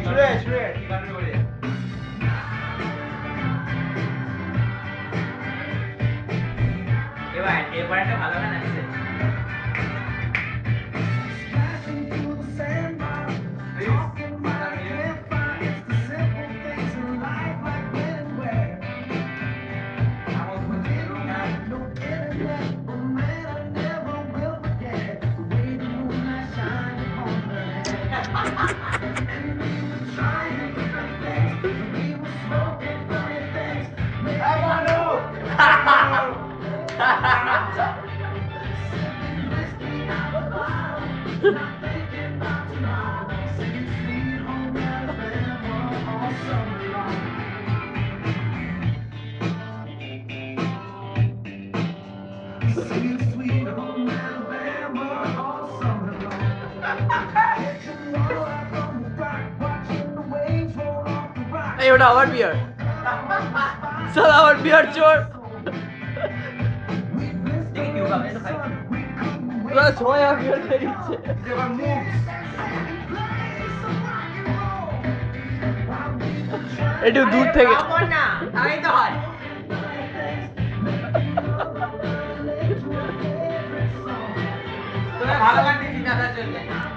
শুরু ঠিকানা করে এবার একটা ভালো গান আছে এই ওটা আমার বিয়ার চল আমার বিয়ার চোর সবাই আমার বিয়ার খেয়ে দিচ্ছে একটু দূর থেকে না তাই তো হয় তুমি ভালো গান দিচ্ছি দাদার জন্য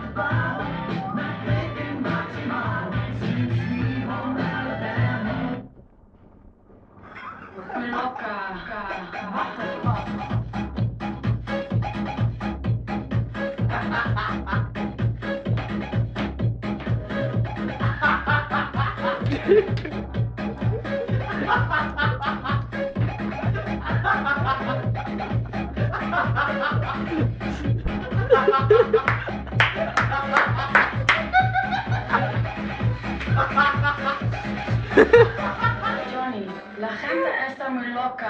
Johnny, la gente está muy loca.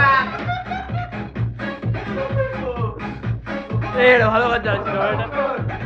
ভালো কাজ চাচ্ছিল